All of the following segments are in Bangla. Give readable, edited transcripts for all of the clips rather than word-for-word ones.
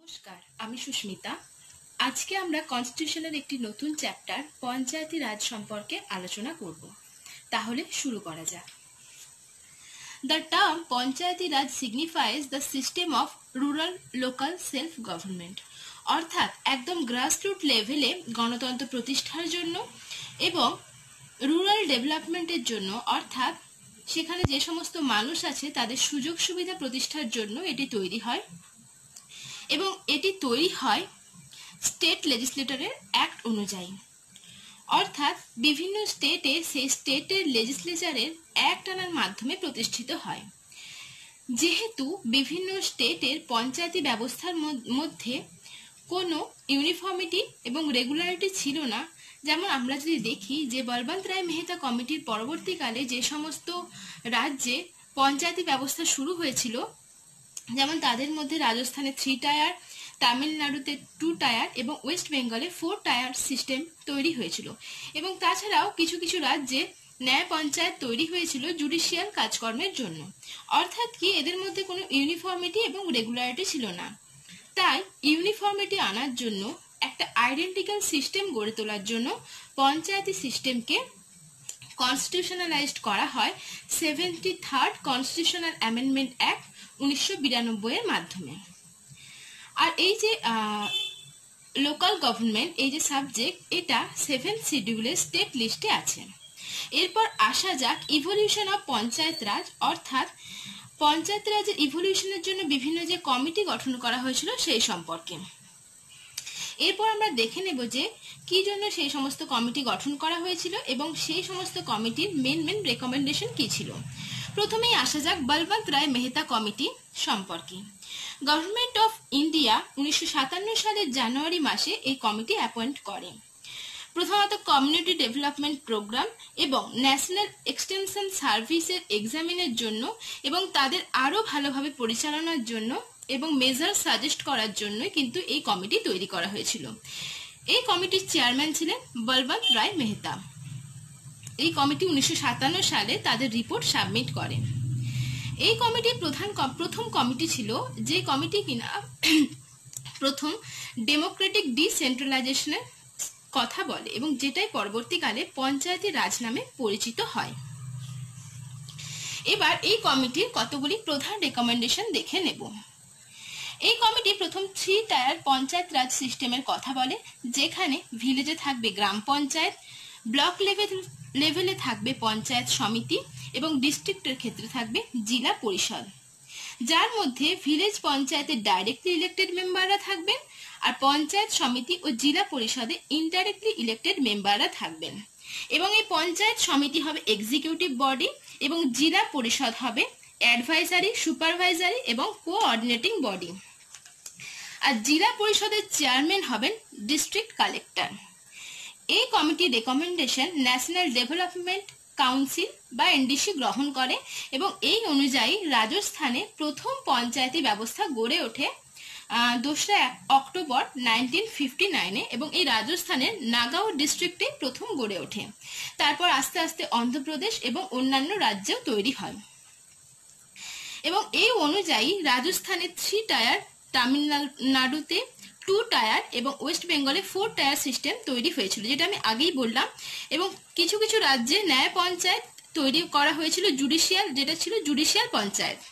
নমস্কার, আমি সুস্মিতা। আজকে আমরা কনস্টিটিউশনের একটি নতুন চ্যাপ্টার পঞ্চায়েতি রাজ সম্পর্কে আলোচনা করব। তাহলে শুরু করা যাক। The term Panchayati Raj signifies the system of rural local self government, অর্থাৎ একদম গ্রাসরুট লেভেলে গণতন্ত্র প্রতিষ্ঠার জন্য এবং রুরাল ডেভেলপমেন্টের জন্য, অর্থাৎ সেখানে যে সমস্ত মানুষ আছে তাদের সুযোগ সুবিধা প্রতিষ্ঠার জন্য এটি তৈরি হয়। এবং এটি তৈরি হয় স্টেট লেজিসলেটরের অ্যাক্ট অনুযায়ী, অর্থাৎ বিভিন্ন স্টেটে সেই স্টেটের লেজিসলেচারের অ্যাক্ট আনার মাধ্যমে প্রতিষ্ঠিত হয়। যেহেতু বিভিন্ন স্টেটের পঞ্চায়েতি ব্যবস্থার মধ্যে কোনো ইউনিফর্মিটি এবং রেগুলারিটি ছিল না, যেমন আমরা যদি দেখি যে বলবন্ত রায় মেহতা কমিটির পরবর্তীকালে যে সমস্ত রাজ্যে পঞ্চায়েতি ব্যবস্থা শুরু হয়েছিল, যেমন তাদের মধ্যে রাজস্থানে 3 টায়ার, তামিলনাড়ুতে 2 টায়ার এবং ওয়েস্ট বেঙ্গলে 4 টায়ার সিস্টেম তৈরি হয়েছিল। এবং তাছাড়াও কিছু কিছু রাজ্যে ন্যায় পঞ্চায়েত তৈরি হয়েছিল জুডিশিয়াল কাজকর্মের জন্য, অর্থাৎ কি এদের মধ্যে কোনো ইউনিফর্মিটি এবং রেগুলারিটি ছিল না। তাই ইউনিফর্মিটি আনার জন্য, একটা আইডেন্টিক্যাল সিস্টেম গড়ে তোলার জন্য পঞ্চায়েতি সিস্টেমকে কনস্টিটিউশনালাইজড করা হয় 73rd কনস্টিটিউশনাল অ্যামেন্ডমেন্ট অ্যাক্ট 1992 এর মাধ্যমে। আর এই যে লোকাল গভর্নমেন্ট, এই যে সাবজেক্ট, এটা 7th শিডিউলের স্টেট লিস্টে আছে। এরপর আসা যাক ইভলিউশন অফ পঞ্চায়েত রাজ, অর্থাৎ পঞ্চায়েত রাজের ইভলিউশনের জন্য বিভিন্ন যে কমিটি গঠন করা হয়েছিল সেই সম্পর্কে। এরপর আমরা দেখে নেব যে কি জন্য সেই সমস্ত কমিটি গঠন করা হয়েছিল এবং সেই সমস্ত কমিটির মেন রেকমেন্ডেশন কি ছিল। প্রথমেই আসা যাক বলবন্ত রায় মেহতা কমিটি সম্পর্কে। গভর্নমেন্ট অফ ইন্ডিয়া 1957 সালের জানুয়ারি মাসে এই কমিটি অ্যাপয়েন্ট করে। প্রথমত কমিউনিটি ডেভেলপমেন্ট প্রোগ্রাম এবং ন্যাশনাল এক্সটেনশন সার্ভিসের এক্সামিনের জন্য এবং তাদের আরো ভালোভাবে পরিচালনার জন্য এবং মেজার সাজেস্ট করার জন্য কিন্তু এই কমিটি তৈরি করা হয়েছিল। এই কমিটির চেয়ারম্যান ছিলেন বলবন্ত রায় মেহতা। এই কমিটি 1957 সালে তাদের রিপোর্ট সাবমিট করে। এই কমিটির প্রথম কমিটি ছিল যে কমিটি কিনা প্রথম ডেমোক্রেটিক ডিসেন্ট্রালাইজেশনের কথা বলে এবং যেটাই পরবর্তীকালে পঞ্চায়েতি রাজ নামে পরিচিত হয়। এবার এই কমিটির কতগুলি প্রধান রেকমেন্ডেশন দেখে নেব। এই কমিটি প্রথম 3 টায়ার পঞ্চায়েত রাজ সিস্টেমের কথা বলে, যেখানে ভিলেজে থাকবে গ্রাম পঞ্চায়েত, ব্লক লেভেলে থাকবে পঞ্চায়েত সমিতি এবং ডিস্ট্রিক্টের ক্ষেত্রে থাকবে জেলা পরিষদ, যার মধ্যে ভিলেজ পঞ্চায়েতের ডাইরেক্টলি ইলেক্টেড মেম্বাররা থাকবেন আর পঞ্চায়েত সমিতি ও জেলা পরিষদে ইনডাইরেক্টলি ইলেক্টেড মেম্বাররা থাকবেন। এবং এই পঞ্চায়েত সমিতি হবে এক্সিকিউটিভ বডি এবং জেলা পরিষদ হবে অ্যাডভাইজারি, সুপারভাইজারি এবং কোঅর্ডিনেটিং বডি। আর জেলা পরিষদের চেয়ারম্যান হবেন ডিস্ট্রিক্ট কালেক্টর। এই কমিটির রেকমেন্ডেশন ন্যাশনাল ডেভেলপমেন্ট কাউন্সিল বা এনডিসি গ্রহণ করে এবং এই অনুযায়ী রাজস্থানে প্রথম পঞ্চায়েতি ব্যবস্থা গড়ে ওঠে 2 অক্টোবর 1959 এবং এই রাজস্থানের নাগাঁও ডিস্ট্রিক্টে প্রথম গড়ে ওঠে। তারপর আস্তে আস্তে অন্ধ্রপ্রদেশ এবং অন্যান্য রাজ্যেও তৈরি হয়। এবং এই অনুযায়ী রাজস্থানে 3 টায়ার, তামিলনাড়ুতে 2 টায়ার এবং ওয়েস্ট বেঙ্গলে 4 টায়ার সিস্টেম তৈরি হয়েছিল, যেটা আমি আগেই বললাম। এবং কিছু কিছু রাজ্যে ন্যায় পঞ্চায়েত তৈরি করা হয়েছিল জুডিশিয়াল, যেটা ছিল জুডিশিয়াল পঞ্চায়েত।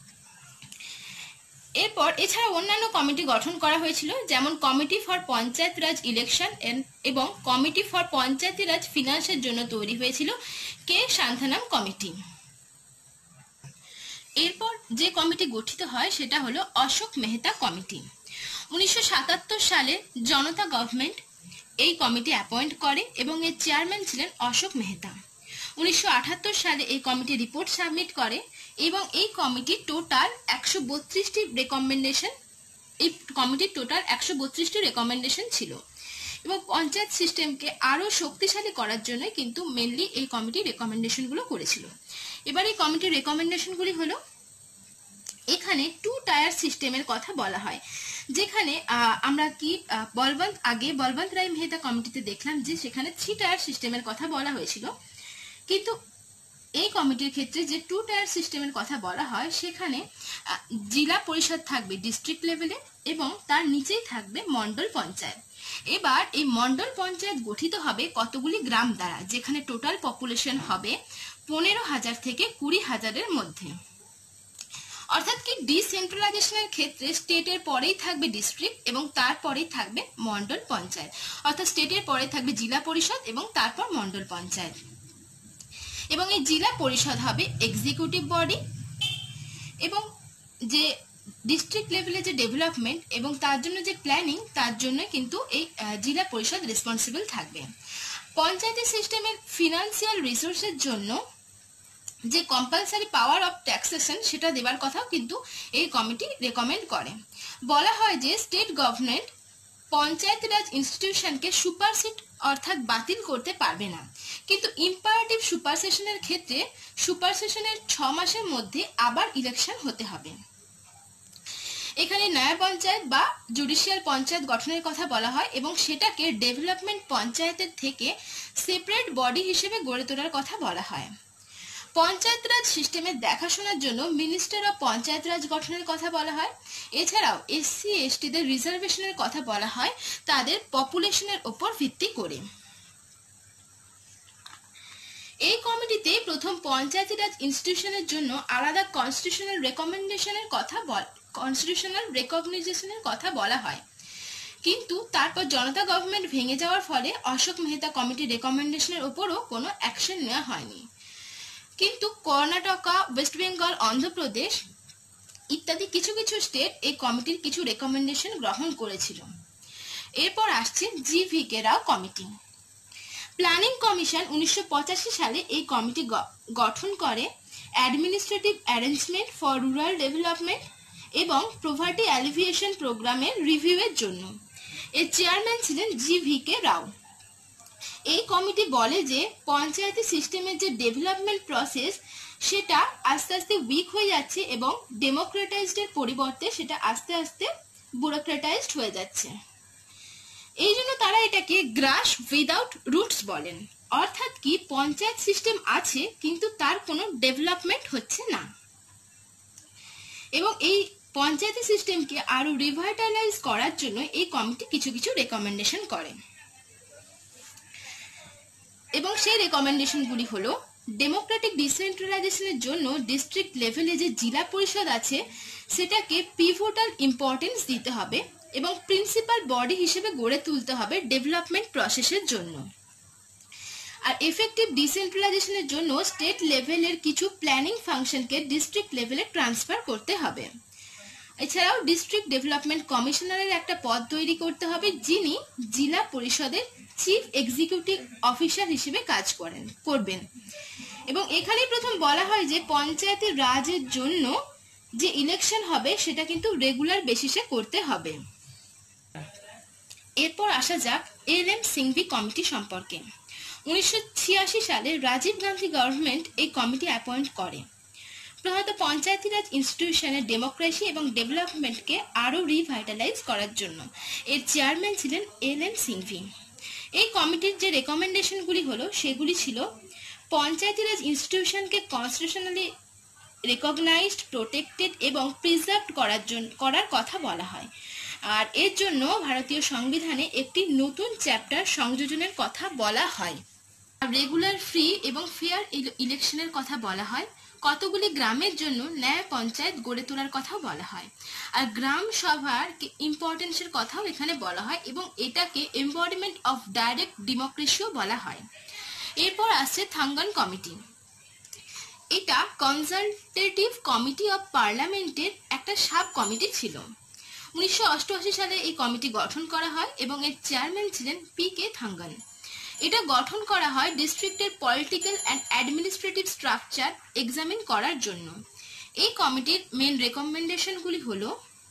এরপর এছাড়া অন্যান্য কমিটি গঠন করা হয়েছিল, যেমন committee for Panchayat Raj election এবং কমিটি ফর পঞ্চায়েতি রাজ ফিনান্সের জন্য তৈরি হয়েছিল কে শান্তানাম কমিটি। এরপর যে কমিটি গঠিত হয় সেটা হলো অশোক মেহতা কমিটি। 1977 সালে জনতা গভর্নমেন্ট এই কমিটি অ্যাপয়েন্ট করে এবং এর চেয়ারম্যান ছিলেন অশোক মেহতা। 1978 সালে এই কমিটি রিপোর্ট সাবমিট করে এবং এই কমিটি টোটাল 132টি রেকমেন্ডেশন, এই কমিটির টোটাল 132টি রেকমেন্ডেশন ছিল। এবং পঞ্চায়েত সিস্টেমকে আরো শক্তিশালী করার জন্য কিন্তু মেনলি এই কমিটির রেকমেন্ডেশনগুলো করেছিল। এবার এই কমিটির রেকমেন্ডেশনগুলি হলো, এখানে 2 টায়ার সিস্টেমের কথা বলা হয়, যেখানে আমরা কি বলবন্ত রায় মেহতা কমিটিতে দেখলাম যে সেখানে 3 টায়ার সিস্টেমের কথা বলা হয়েছিল, কিন্তু এই কমিটির ক্ষেত্রে যে 2 টায়ার সিস্টেমের কথা বলা হয়, সেখানে জেলা পরিষদ থাকবে ডিস্ট্রিক্ট লেভেলে এবং তার নিচেই থাকবে মন্ডল পঞ্চায়েত। এবার এই মন্ডল পঞ্চায়েত গঠিত হবে কতগুলি গ্রাম দ্বারা, যেখানে টোটাল পপুলেশন হবে 15,000 থেকে 20,000-এর মধ্যে। অর্থাৎ কি ডিসেন্ট্রালাইজেশনের ক্ষেত্রে স্টেটের পরেই থাকবে ডিস্ট্রিক্ট এবং তারপরেই থাকবে মন্ডল পঞ্চায়েত, অর্থাৎ স্টেটের পরে থাকবে জেলা পরিষদ এবং তারপর মন্ডল পঞ্চায়েত। এবং এই জেলা পরিষদ হবে এক্সিকিউটিভ বডি এবং যে ডিস্ট্রিক্ট লেভেলে যে ডেভেলপমেন্ট এবং তার জন্য যে প্ল্যানিং, তার জন্য কিন্তু এই জেলা পরিষদ রেসপন্সিবল থাকবে। পঞ্চায়েতের সিস্টেমের ফিনান্সিয়াল রিসোর্সের জন্য যে কম্পালসারি পাওয়ার অফ ট্যাক্সেশন সেটা দেওয়ার কথাও কিন্তু এই কমিটি রেকমেন্ড করে। বলা হয় যে স্টেট গভর্নমেন্ট পঞ্চায়েত রাজ ইনস্টিটিউশনকে সুপারসিড অর্থাৎ বাতিল করতে পারবে না, কিন্তু ইম্পারেটিভ সুপারসেশনের ক্ষেত্রে সুপারসেশনের 6 মাসের মধ্যে আবার ইলেকশন হতে হবে। এখানে ন্যায় পঞ্চায়েত বা জুডিশিয়াল পঞ্চায়েত গঠনের কথা বলা হয় এবং সেটাকে ডেভেলপমেন্ট পঞ্চায়েতের থেকে সেপারেট বডি হিসেবে গড়ে তোলার কথা বলা হয়। পঞ্চায়েত রাজ সিস্টেমের দেখাশোনার জন্য মিনিস্টার অফ পঞ্চায়েত রাজ গঠনের কথা বলা হয়। এছাড়াও এসসি এসটিদের রিজার্ভেশনের কথা বলা হয় তাদের পপুলেশনের উপর ভিত্তি করে। এই কমিটিতে প্রথম পঞ্চায়েত রাজ ইনস্টিটিউশনের জন্য আলাদা কনস্টিটিউশনাল রেকগনাইজেশনের কথা বলা হয়, কিন্তু তারপর জনতা গভর্নমেন্ট ভেঙে যাওয়ার ফলে অশোক মেহতা কমিটির রেকমেন্ডেশনের উপরও কোনো অ্যাকশন নেওয়া হয়নি। কিন্তু কর্ণাটকা, ওয়েস্ট বেঙ্গল, অন্ধ্রপ্রদেশ ইত্যাদি কিছু কিছু স্টেট এই কমিটির কিছু রেকমেন্ডেশন গ্রহণ করেছিল। এরপর আসছে G V K Rao committee. Planning commission 1985 সালে এই কমিটি গঠন করে administrative arrangement for rural development এবং পভার্টি অ্যালিভিয়েশন প্রোগ্রামের রিভিউয়ের জন্য। এর চেয়ারম্যান ছিলেন জি.ভি.কে রাও। এই কমিটি বলে যে পঞ্চায়েতি সিস্টেমের যে ডেভেলপমেন্ট প্রসেস সেটা আস্তে আস্তে উইক হয়ে যাচ্ছে এবং ডেমোক্রেটাইজডের পরিবর্তে সেটা আস্তে আস্তে ব্যুরোক্রেটাইজড হয়ে যাচ্ছে। এই জন্য তারা এটাকে গ্রাস উইদাউট রুটস বলেন, অর্থাৎ কি পঞ্চায়েত সিস্টেম আছে কিন্তু তার কোনো ডেভেলপমেন্ট হচ্ছে না। এবং এই পঞ্চায়েতি সিস্টেমকে আরো রিভাইটালাইজ করার জন্য এই কমিটি কিছু কিছু রেকমেন্ডেশন করে এবং সেই রেকমেন্ডেশনগুলি হলো ডেমোক্রেটিক ডিসেন্ট্রালাইজেশনের জন্য ডিস্ট্রিক্ট লেভেলে যে জেলা পরিষদ আছে সেটাকে পিভোটাল ইম্পর্টেন্স দিতে হবে এবং প্রিন্সিপাল বডি হিসেবে গড়ে তুলতে হবে ডেভেলপমেন্ট প্রসেসের জন্য। আর এফেক্টিভ ডিসেন্ট্রালাইজেশনের জন্য স্টেট লেভেলের কিছু প্ল্যানিং ফাংশনকে ডিস্ট্রিক্ট লেভেলে ট্রান্সফার করতে হবে। এছাড়াও ডিস্ট্রিক্ট ডেভেলপমেন্ট কমিশনারের একটা পদ তৈরি করতে হবে, যিনি জেলা পরিষদের চিফ এক্সিকিউটিভ অফিসার হিসেবে কাজ করবেন। এবং এখানেই প্রথম বলা হয় যে পঞ্চায়েতের রাজের জন্য যে ইলেকশন হবে সেটা কিন্তু রেগুলার বেসিসে করতে হবে। এরপর আসা যাক এল.এম. সিংভি কমিটি সম্পর্কে। 1986 সালে রাজীব গান্ধী গভর্নমেন্ট এই কমিটি অ্যাপয়েন্ট করে প্রধানত পঞ্চায়েতি রাজ ইনস্টিটিউশনের ডেমোক্রেসি এবং ডেভেলপমেন্টকে আরো রিভাইটালাইজ করার জন্য। এর চেয়ারম্যান ছিলেন এল.এম. সিংভি। এই কমিটির যে রেকমেন্ডেশনগুলি হলো সেগুলি ছিল পঞ্চায়েতি রাজ ইনস্টিটিউশনকে কনস্টিটিউশনালি রেকগনাইজড, প্রোটেক্টেড এবং প্রিজার্ভড করার কথা বলা হয়। আর এর জন্য ভারতীয় সংবিধানে একটি নতুন চ্যাপ্টার সংযোজনের কথা বলা হয়। রেগুলার, ফ্রি এবং ফেয়ার ইলেকশনের কথা বলা হয়। কতগুলি গ্রামের জন্য ন্যায় পঞ্চায়েত গড়ে তোলার কথাও বলা হয়। আর গ্রাম সভার ইম্পর্টেন্সের কথাও এখানে বলা হয় এবং এটাকে এমবডিমেন্ট অফ ডাইরেক্ট ডেমোক্রেসিও বলা হয়। এরপর আসছে থাঙ্গন কমিটি। এটা কনসালটেটিভ কমিটি অফ পার্লামেন্টের একটা সাব কমিটি ছিল। 1988 সালে এই কমিটি গঠন করা হয় এবং এর চেয়ারম্যান ছিলেন পি.কে. থাঙ্গন। এটা গঠন করা হয় ডিস্ট্রিক্টের political and administrative structure examine করার জন্য। এই কমিটির মেন রেকমেন্ডেশনগুলি হলো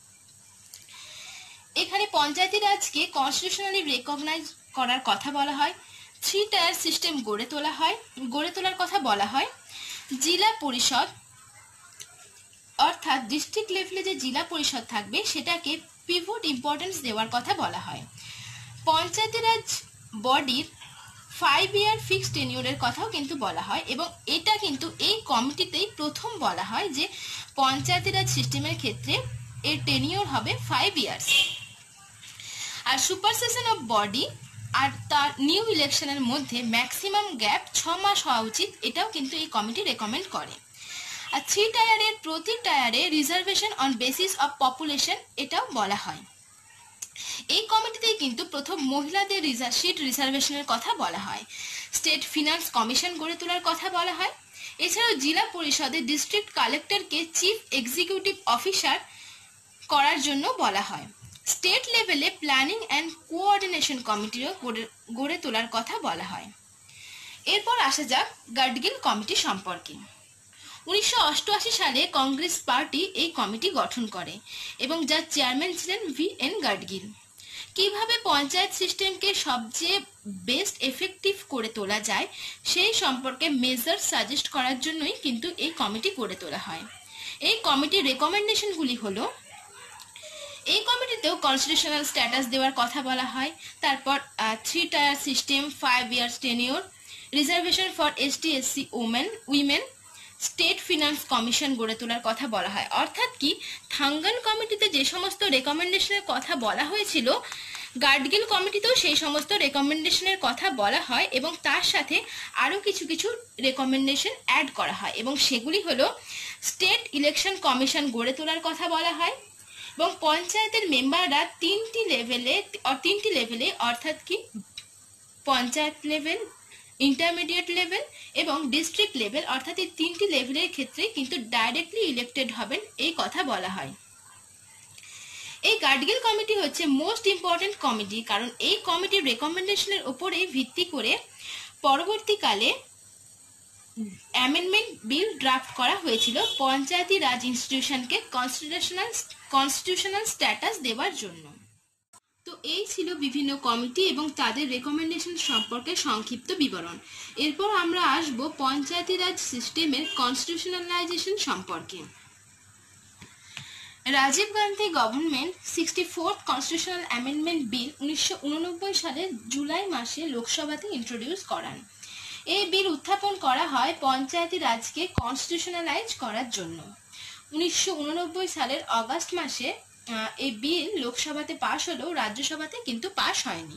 এখানে পঞ্চায়েতি রাজকে কনস্টিটিউশনালি রেকগনাইজ করার কথা বলা হয়। 3 টায়ার সিস্টেম গড়ে তোলার কথা বলা হয়। জেলা পরিষদ অর্থাৎ ডিস্ট্রিক্ট লেভেলে যে জেলা পরিষদ থাকবে সেটাকে পিভট ইম্পর্টেন্স দেওয়ার কথা বলা হয়। পঞ্চায়েতি রাজ বডির 5 ইয়ার ফিক্সড টেনিউরের কথাও কিন্তু বলা হয়, এবং এটা কিন্তু এই কমিটিতেই প্রথম বলা হয় যে পঞ্চায়েতি রাজ সিস্টেমের ক্ষেত্রে এর টেনিউর হবে 5 ইয়ার্স। আর সুপারসেশন অফ বডি আর তার নিউ ইলেকশনের মধ্যে ম্যাক্সিমাম গ্যাপ 6 মাস হওয়া উচিত, এটাও কিন্তু এই কমিটি রেকমেন্ড করে। আর 3 টায়ারের প্রতি টায়ারে reservation on basis of population, এটাও বলা হয়। এই কমিটিতেই কিন্তু প্রথম মহিলাদের সিট রিজার্ভেশনের কথা বলা হয়। স্টেট ফিনান্স কমিশন গড়ে তোলার কথা বলা হয়। এছাড়াও জেলা পরিষদে ডিস্ট্রিক্ট কালেক্টরকে চিফ এক্সিকিউটিভ অফিসার করার জন্য বলা হয়। স্টেট লেভেলে প্ল্যানিং অ্যান্ড কোঅর্ডিনেশন কমিটিও গড়ে তোলার কথা বলা হয়। এরপর আসা যাক গাডগিল কমিটি সম্পর্কে। 1988 সালে কংগ্রেস পার্টি এই কমিটি গঠন করে এবং যার চেয়ারম্যান ছিলেন VN গাডগিল। কিভাবে পঞ্চায়েত সিস্টেমকে সবচেয়ে বেস্ট এফেক্টিভ করে তোলা যায় সেই সম্পর্কে মেজার সাজেস্ট করার জন্যই কিন্তু এই কমিটি গড়ে তোলা হয়। এই কমিটির রেকমেন্ডেশনগুলি হলো, এই কমিটিতেও কনস্টিটিউশনাল স্ট্যাটাস দেওয়ার কথা বলা হয়। তারপর 3 tier system, 5 years tenure, reservation for ST/SC women, state finance commission গড়ে তোলার কথা বলা হয়। অর্থাৎ কি, থাঙ্গান কমিটিতে যে সমস্ত রেকমেন্ডেশনের কথা বলা হয়েছিল, গাডগিল কমিটিতেও সেই সমস্ত রেকমেন্ডেশনের কথা বলা হয় এবং তার সাথে আরও কিছু কিছু রেকমেন্ডেশন অ্যাড করা হয়, এবং সেগুলি হলো স্টেট ইলেকশন কমিশন গড়ে তোলার কথা বলা হয়, এবং পঞ্চায়েতের মেম্বাররা তিনটি লেভেলে অর্থাৎ কি পঞ্চায়েত লেভেল, ইন্টারমিডিয়েট লেভেল এবং ডিস্ট্রিক্ট লেভেল অর্থাৎ এই 3টি লেভেলের ক্ষেত্রে কিন্তু ডাইরেক্টলি ইলেক্টেড হবেন, এই কথা বলা হয়। এই গাডগিল কমিটি হচ্ছে মোস্ট ইম্পর্টেন্ট কমিটি, কারণ এই কমিটির রেকমেন্ডেশনের উপরে ভিত্তি করে পরবর্তীকালে অ্যামেন্ডমেন্ট বিল ড্রাফট করা হয়েছিল পঞ্চায়েতি রাজ ইনস্টিটিউশনকে কনস্টিটিউশনাল স্ট্যাটাস দেওয়ার জন্য। তো এই ছিল বিভিন্ন কমিটি এবং তাদের রেকমেন্ডেশন সম্পর্কে সংক্ষিপ্ত বিবরণ। এরপর আমরা আসব পঞ্চায়েতি রাজ সিস্টেমের কনস্টিটিউশনালাইজেশন সম্পর্কে। Rajiv Gandhi government 64th constitutional amendment bill 1989 সালের জুলাই মাসে লোকসভাতে ইন্ট্রোডিউস করান। এই বিল উত্থাপন করা হয় পঞ্চায়েতি রাজকে কনস্টিটিউশনালাইজ করার জন্য। 1989 সালের অগাস্ট মাসে এই বিল লোকসভাতে পাশ হলেও রাজ্যসভাতে কিন্তু পাশ হয়নি।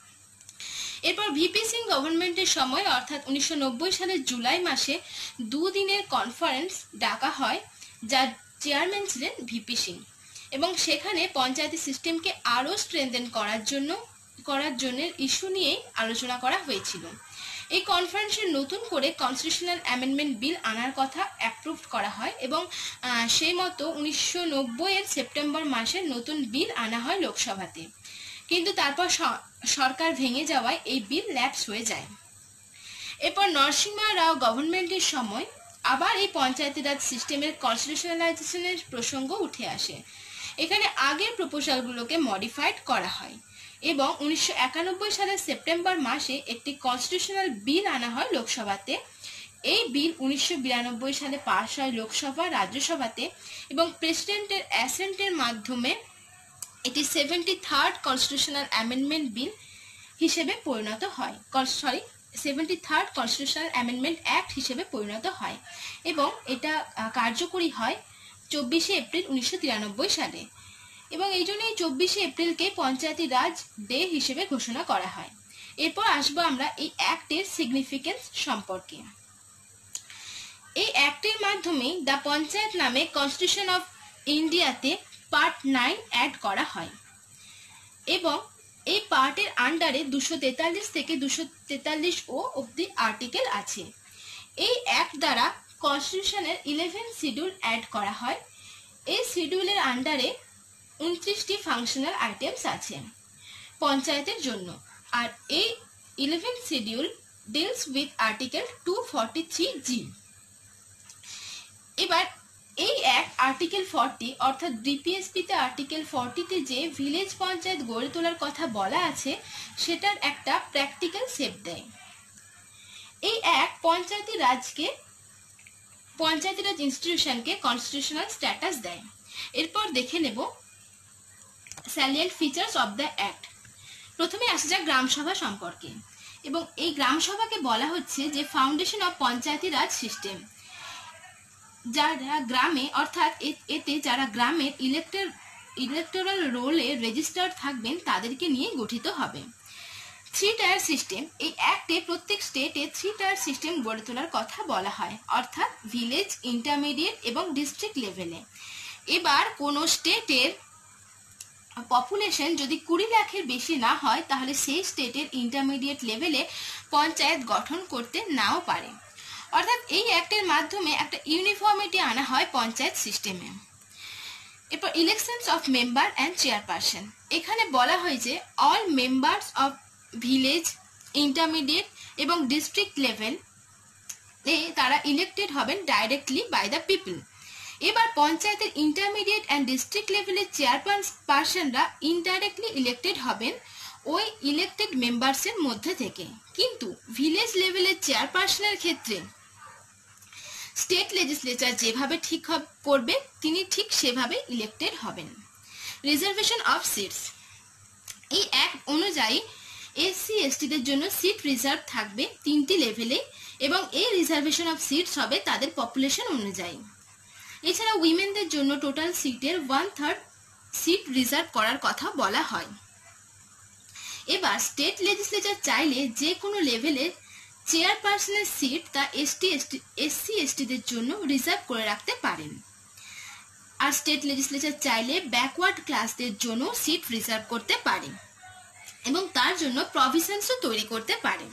এরপর ভিপি সিং গভর্নমেন্টের সময় অর্থাৎ 1990 সালের জুলাই মাসে 2 দিনের কনফারেন্স ডাকা হয়, যার চেয়ারম্যান ছিলেন ভিপি সিং, এবং সেখানে পঞ্চায়েতি সিস্টেমকে আরও স্ট্রেনথেন করার জন্য ইস্যু নিয়েই আলোচনা করা হয়েছিল। এই কনফারেন্সে নতুন করে কনস্টিটিউশনাল অ্যামেন্ডমেন্ট বিল আনার কথা অ্যাপ্রুভ করা হয় এবং সেই মতো 1990 সেপ্টেম্বর মাসে নতুন বিল আনা হয় লোকসভাতে, কিন্তু তারপর সরকার ভেঙে যাওয়ায় এই বিল ল্যাপস হয়ে যায়। এরপর নরসিংহ রাও গভর্নমেন্টের সময় আবার এই পঞ্চায়েতি রাজ সিস্টেমের কনস্টিটিউশনালাইজেশনের প্রসঙ্গ উঠে আসে। এখানে আগের প্রপোজালগুলোকে মডিফাইড করা হয় এবং 1991 সালের সেপ্টেম্বর মাসে একটি কনস্টিটিউশনাল বিল আনা হয় লোকসভাতে। এই বিল 1992 সালে পাশ হয় লোকসভা, রাজ্যসভাতে, এবং প্রেসিডেন্টের অ্যাসেন্টের মাধ্যমে এটি 73rd কনস্টিটিউশনাল অ্যামেন্ডমেন্ট বিল হিসেবে পরিণত হয় 73rd কনস্টিটিউশনাল অ্যামেন্ডমেন্ট অ্যাক্ট হিসেবে পরিণত হয় এবং এটা কার্যকরী হয় 24শে এপ্রিল 1993 সালে, এবং এই জন্য এই 24শে এপ্রিলকে পঞ্চায়েতি রাজ ডে হিসেবে ঘোষণা করা হয়। এরপর আসবো আমরা এই অ্যাক্টের সিগনিফিকেন্স সম্পর্কে। এই অ্যাক্টের মাধ্যমে দ্য পঞ্চায়েত নামে কনস্টিটিউশন অফ ইন্ডিয়াতে পার্ট 9 অ্যাড করা হয় এবং এই পার্টের আন্ডারে 243 থেকে 243 অব্দি আর্টিকেল আছে। এই অ্যাক্ট দ্বারা কনস্টিটিউশনের 11 শিডিউল অ্যাড করা হয়। এই শিডিউলের আন্ডারে 29টি ফাংশনাল আইটেমস আছে পঞ্চায়েতের জন্য, আর এই 11 schedule deals with article 243G। এবার এই অ্যাক্ট আর্টিকেল 40 অর্থাৎ ডিপিএসপিতে আর্টিকেল 40তে যে ভিলেজ পঞ্চায়েত গড়ে তোলার কথা বলা আছে সেটার একটা প্র্যাকটিক্যাল শেপ দেয়। এই অ্যাক্ট পঞ্চায়েতি রাজ ইনস্টিটিউশনকে কনস্টিটিউশনাল স্ট্যাটাস দেয়। এরপর দেখে নেব salient features of the act. প্রথমে আসা যাক গ্রাম সভা সম্পর্কে। এবং এই গ্রাম সভাকে বলা হচ্ছে যে foundation of Panchayati Raj system. যারা গ্রামে অর্থাৎ এতে যারা গ্রামের ইলেকটোরাল রোলে রেজিস্টার্ড থাকবেন তাদেরকে নিয়ে গঠিত হবে। 3 টায়ার সিস্টেম, এই অ্যাক্টে প্রত্যেক স্টেটে 3 টায়ার সিস্টেম গড়ে তোলার কথা বলা হয়, অর্থাৎ ভিলেজ, ইন্টারমিডিয়েট এবং ডিস্ট্রিক্ট লেভেলে। এবার কোনো স্টেটের পপুলেশন যদি 20 লাখের বেশি না হয় তাহলে সেই স্টেটের ইন্টারমিডিয়েট লেভেলে পঞ্চায়েত গঠন করতে নাও পারে। অর্থাৎ এই অ্যাক্টের মাধ্যমে একটা ইউনিফর্মিটি আনা হয় পঞ্চায়েত সিস্টেমে। এরপর elections of member and chairperson, এখানে বলা হয় যে all members of village, intermediate এবং ডিস্ট্রিক্ট লেভেল তারা ইলেক্টেড হবেন ডাইরেক্টলি বাই দ্য পিপল। এবার পঞ্চায়েতের ইন্টারমিডিয়েট অ্যান্ড ডিস্ট্রিক্ট লেভেলের চেয়ারপারসনরা ইনডাইরেক্টলি ইলেক্টেড হবেন ওই ইলেক্টেড মেম্বার্সের মধ্যে থেকে, কিন্তু ভিলেজ লেভেলের চেয়ারপারসনের ক্ষেত্রে স্টেট লেজিসলেচার যেভাবে ঠিক করবে তিনি ঠিক সেভাবে ইলেক্টেড হবেন। রিজার্ভেশন অফ সিটস, এই অ্যাক্ট অনুযায়ী এসসি এসটিদের জন্য সিট রিজার্ভ থাকবে 3টি লেভেলে এবং এই রিজার্ভেশন অফ সিটস হবে তাদের পপুলেশন অনুযায়ী। এছাড়া উইমেনদের জন্য টোটাল সিটের 1/3 সিট রিজার্ভ করার কথা বলা হয়। এবার স্টেট লেজিসলেচার চাইলে যে কোনো লেভেলের চেয়ারপারসনের সিট তা এসসি এসটিদের জন্য রিজার্ভ করে রাখতে পারেন। আর স্টেট লেজিসলেচার চাইলে ব্যাকওয়ার্ড ক্লাসদের জন্য সিট রিজার্ভ করতে পারে এবং তার জন্য প্রভিশনসও তৈরি করতে পারে।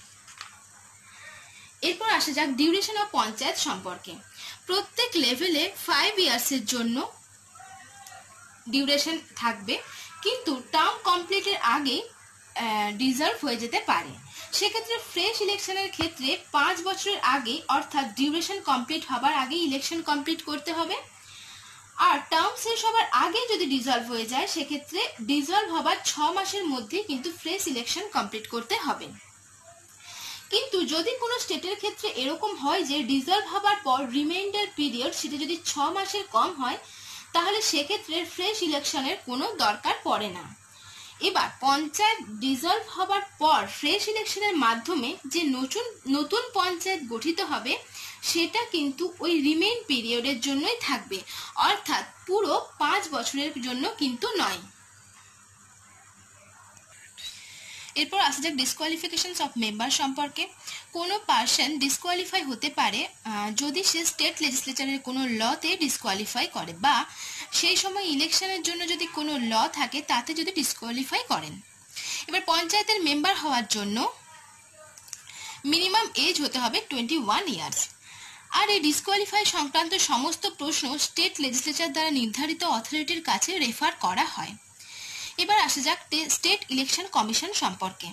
এরপর আসা যাক ডিউরেশন অফ পঞ্চায়েত সম্পর্কে। প্রত্যেক লেভেলে 5 ইয়ার্সের জন্য ডিউরেশন থাকবে, কিন্তু টার্ম কমপ্লিটের আগে ডিজলভ হয়ে যেতে পারে। সেক্ষেত্রে ফ্রেশ ইলেকশনের ক্ষেত্রে 5 বছরের আগে অর্থাৎ ডিউরেশন কমপ্লিট হবার আগে ইলেকশন কমপ্লিট করতে হবে। আর টার্ম শেষ হবার আগে যদি ডিজলভ হয়ে যায় সেক্ষেত্রে ডিজলভ হবার 6 মাসের মধ্যে কিন্তু ফ্রেশ ইলেকশন কমপ্লিট করতে হবে। কিন্তু যদি কোনো স্টেটের ক্ষেত্রে এরকম হয় যে ডিজলভ হবার পর রিমাইন্ডার পিরিয়ড সেটা যদি 6 মাসের কম হয় তাহলে সেক্ষেত্রে ফ্রেশ ইলেকশনের কোনো দরকার পড়ে না। এবার পঞ্চায়েত ডিজলভ হবার পর ফ্রেশ ইলেকশনের মাধ্যমে যে নতুন পঞ্চায়েত গঠিত হবে সেটা কিন্তু ওই রিমেইন পিরিয়ডের জন্যই থাকবে, অর্থাৎ পুরো 5 বছরের জন্য কিন্তু নয়। এরপর আসা যাক ডিসকোয়ালিফিকেশনস অফ মেম্বার সম্পর্কে। কোনো পার্সন ডিসকোয়ালিফাই হতে পারে যদি সে স্টেট লেজিসলেচারের কোনো লতে ডিসকোয়ালিফাই করে বা সেই সময় ইলেকশনের জন্য যদি কোনো ল থাকে তাতে যদি ডিসকোয়ালিফাই করেন। এবার পঞ্চায়েতের মেম্বার হওয়ার জন্য মিনিমাম এজ হতে হবে 21 ইয়ার্স। আর এই ডিসকোয়ালিফাই সংক্রান্ত সমস্ত প্রশ্ন স্টেট লেজিসলেচার দ্বারা নির্ধারিত অথরিটির কাছে রেফার করা হয়। এবার আসা যাক স্টেট ইলেকশন কমিশন সম্পর্কে।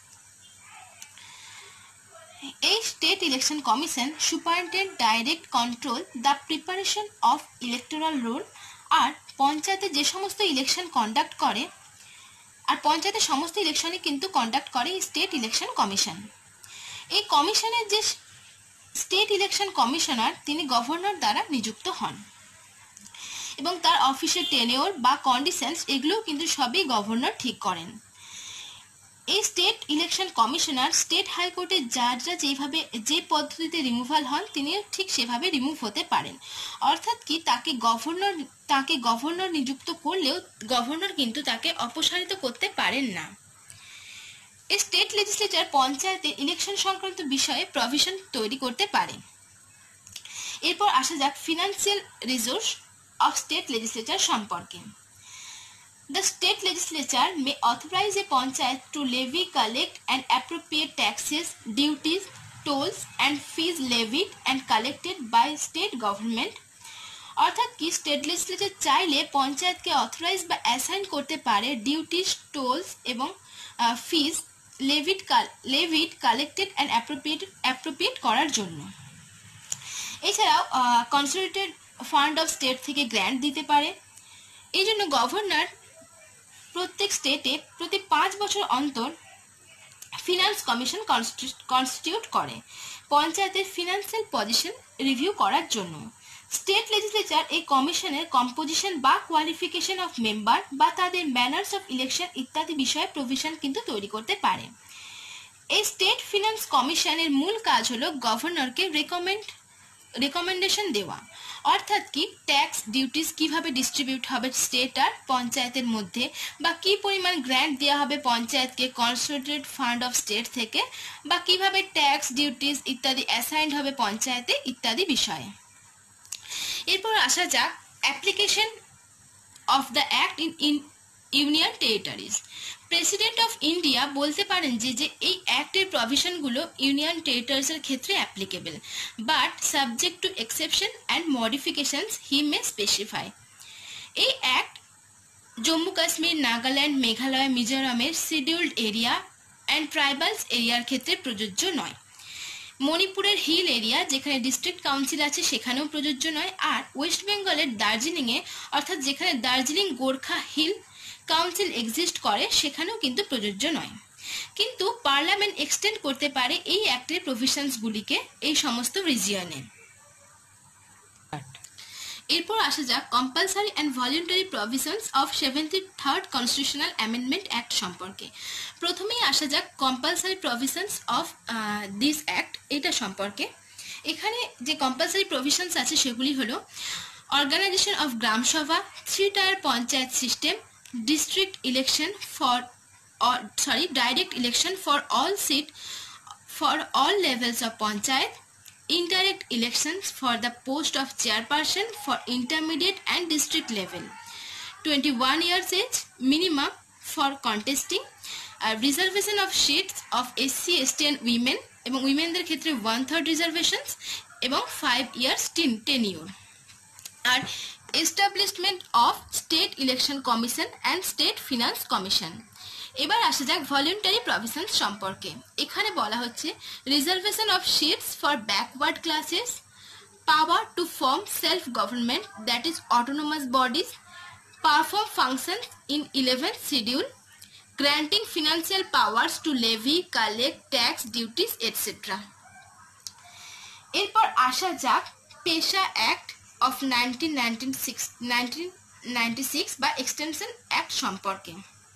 এই state election commission superintend direct control the preparation of electoral roll. আর পঞ্চায়েতে যে সমস্ত ইলেকশন কন্ডাক্ট করে আর পঞ্চায়েতের সমস্ত ইলেকশনে কিন্তু কন্ডাক্ট করে স্টেট ইলেকশন কমিশন। এই কমিশনের যে স্টেট ইলেকশন কমিশনার তিনি গভর্নর দ্বারা নিযুক্ত হন এবং তার অফিসের টেনিওর বা কন্ডিশনস এগুলো কিন্তু সবই গভর্নর ঠিক করেন। এই স্টেট ইলেকশন কমিশনার স্টেট হাইকোর্টের জাজরা যে পদ্ধতিতে রিমুভাল হন তিনিও ঠিক সেভাবে রিমুভ হতে পারেন, অর্থাৎ কি তাকে গভর্নর নিযুক্ত করলেও গভর্নর কিন্তু তাকে অপসারিত করতে পারেন না। এই স্টেট লেজিসলেচার পঞ্চায়েতের ইলেকশন সংক্রান্ত বিষয়ে প্রভিশন তৈরি করতে পারে। এরপর আসা যাক financial resource of state legislature সম্পর্কে। The state legislature may authorize a panchayat to levy, collect and appropriate taxes, duties, tolls and fees levied and collected by state government। অর্থাৎ কি স্টেট লেজিসলেচার চাইলে পঞ্চায়েতকে অথরাইজ বা অ্যাসাইন করতে পারে ডিউটিস, টোলস এবং ফিজ levied, collected and appropriate করার জন্য। এছাড়াও কনসোলিডেটেড ফান্ড অফ স্টেট থেকে গ্র্যান্ট দিতে পারে। এই জন্য গভর্নর প্রত্যেক স্টেটে প্রতি 5 বছর অন্তর ফিনান্স কমিশন কনস্টিটিউট করে পঞ্চায়েতের ফিনান্সিয়াল পজিশন রিভিউ করার জন্য। স্টেট লেজিসলেচার এই কমিশনের কম্পোজিশন বা কোয়ালিফিকেশন অফ মেম্বার বা তাদের ম্যানার্স অফ ইলেকশন ইত্যাদি বিষয়ে প্রভিশন কিন্তু তৈরি করতে পারে। এই স্টেট ফিনান্স কমিশনের মূল কাজ হলো গভর্নরকে রেকমেন্ডেশন দেওয়া, অর্থাৎ কি ট্যাক্স ডিউটিস কিভাবে ডিস্ট্রিবিউট হবে স্টেট আর পঞ্চায়েতের মধ্যে, বা কি পরিমাণ গ্র্যান্ট দেওয়া হবে পঞ্চায়েতকে কনসোলিডেটেড ফান্ড অফ স্টেট থেকে, বা কিভাবে ট্যাক্স ডিউটিস ইত্যাদি অ্যাসাইন্ড হবে পঞ্চায়েতে ইত্যাদি বিষয়ে। এরপর আসা যাক application of the act in union territories. President of India বলতে পারেন যে এই অ্যাক্টের প্রভিশনগুলো ইউনিয়ন টেরিটরিজের ক্ষেত্রে applicable, but subject to exception and modifications he may specify. এই অ্যাক্ট জম্মু কাশ্মীর, নাগাল্যান্ড, মেঘালয়, মিজোরামের শিডিউল্ড এরিয়া অ্যান্ড ট্রাইবালস এরিয়ার ক্ষেত্রে প্রযোজ্য নয়। মণিপুরের হিল এরিয়া যেখানে ডিস্ট্রিক্ট কাউন্সিল আছে সেখানেও প্রযোজ্য নয়। আর ওয়েস্ট বেঙ্গলের দার্জিলিংয়ে, অর্থাৎ যেখানে Darjeeling Gorkha hill council exist করে সেখানেও কিন্তু প্রযোজ্য নয়। কিন্তু পার্লামেন্ট এক্সটেন্ড করতে পারে এই অ্যাক্টের প্রভিশনসগুলিকে এই সমস্ত রিজিয়নে। এরপর আসা যাক compulsory and voluntary provisions of 73rd constitutional amendment act সম্পর্কে। প্রথমেই আসা যাক compulsory provisions of this act, এটা সম্পর্কে। এখানে যে কম্পালসারি প্রভিশনস আছে সেগুলি হলো organisation of Gram Sabha, 3 tier panchayat system, district election direct election for all seat for all levels of panchayat, indirect elections for the post of chairperson for intermediate and district level, 21 years age minimum for contesting, reservation of seats of SC, ST and women এবং উইমেনদের ক্ষেত্রে 1/3 রিজার্ভেশনস এবং 5 years tenure। আর establishment of state election commission and state finance commission. এবার আসা যাক ভলিউন্টারি প্রভিশনস সম্পর্কে। এখানে বলা হচ্ছে reservation of seats for backward classes, power to form self government that is autonomous bodies, perform functions in 11th schedule, granting financial powers to levy, collect tax duties etcetera. এরপর আসা যাক পেশা অ্যাক্ট অফ 1996 বা এক্সটেনশন অ্যাক্ট সম্পর্কে।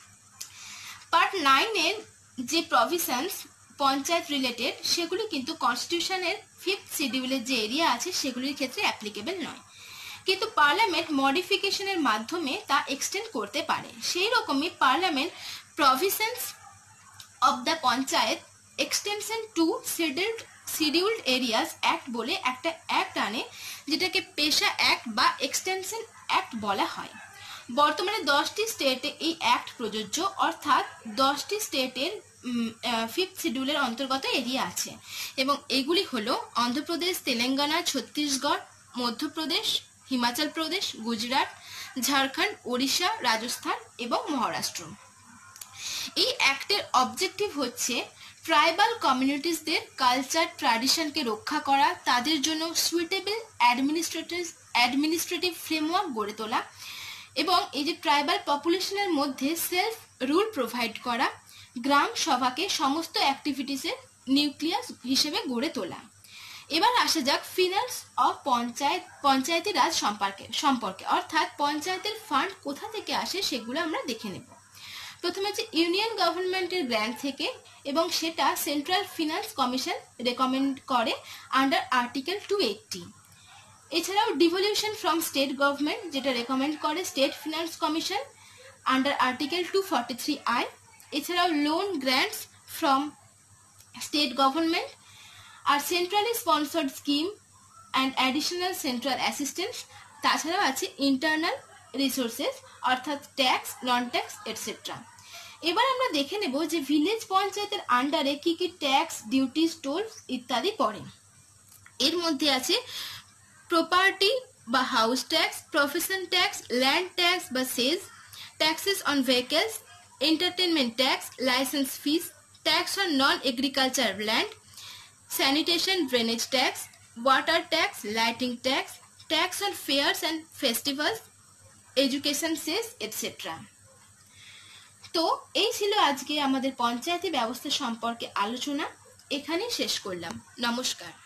পার্ট 9 এর যে প্রভিশনস পঞ্চায়েত রিলেটেড সেগুলি কিন্তু কনস্টিটিউশনের 5th শিডিউলের যে এরিয়া আছে সেগুলির ক্ষেত্রে অ্যাপ্লিকেবল নয়, কিন্তু পার্লামেন্ট মডিফিকেশনের মাধ্যমে তা এক্সটেন্ড করতে পারে। সেই রকমই parliament provisions of the panchayat extension to scheduled areas act বলে একটা অ্যাক্ট আনে, যেটাকে পেশা অ্যাক্ট বা এক্সটেনশন অ্যাক্ট বলা হয়। বর্তমানে 10টি স্টেটে এই অ্যাক্ট প্রযোজ্য, অর্থাৎ 10টি স্টেটের 5th শিডিউলের অন্তর্গত এরিয়া আছে, এবং এগুলি হলো অন্ধ্রপ্রদেশ, তেলেঙ্গানা, ছত্তিশগড়, মধ্যপ্রদেশ, হিমাচল প্রদেশ, গুজরাট, ঝাড়খণ্ড, ওড়িশা, রাজস্থান এবং মহারাষ্ট্র। এই অ্যাক্টের অবজেক্টিভ হচ্ছে ট্রাইবাল কমিউনিটিসদের কালচার ট্র্যাডিশনকে রক্ষা করা, তাদের জন্য সুইটেবল অ্যাডমিনিস্ট্রেটিভ ফ্রেমওয়ার্ক গড়ে তোলা, এবং এই যে ট্রাইবাল পপুলেশনের মধ্যে সেলফ রুল প্রোভাইড করা, গ্রাম সভাকে সমস্ত অ্যাক্টিভিটিসের নিউক্লিয়াস হিসেবে গড়ে তোলা। এবার আসা যাক ফিনান্স অফ পঞ্চায়েতি রাজ সম্পর্কে, অর্থাৎ পঞ্চায়েতের ফান্ড কোথা থেকে আসে সেগুলো আমরা দেখে নেব। প্রথমে হচ্ছে ইউনিয়ন গভর্নমেন্টের গ্র্যান্ট থেকে, এবং সেটা সেন্ট্রাল ফিনান্স কমিশন রেকমেন্ড করে আন্ডার আর্টিকেল 280। এছাড়াও ডিভলিউশন ফ্রম স্টেট গভর্নমেন্ট যেটা রেকমেন্ড করে state finance commission under article 243I। এছাড়াও loan grants from state government, আর centrally sponsored scheme and additional central assistance. তাছাড়াও আছে ইন্টারনাল রিসোর্সেস অর্থাৎ ট্যাক্স, নন ট্যাক্স এটসেট্রা। এবার আমরা দেখে নেব যে ভিলেজ পঞ্চায়েতের আন্ডারে কি কি ট্যাক্স, ডিউটিস, টোলস ইত্যাদি পড়ে। এর মধ্যে আছে প্রপার্টি বা house tax, profession tax, land tax বা cess, taxes on vehicles, entertainment tax, licence fees, tax on non agriculture land, sanitation drainage tax, water tax, lighting tax, tax on fairs and festivals, education cess etcetera. তো এই ছিল আজকে আমাদের পঞ্চায়েতি ব্যবস্থা সম্পর্কে আলোচনা, এখানেই শেষ করলাম। নমস্কার।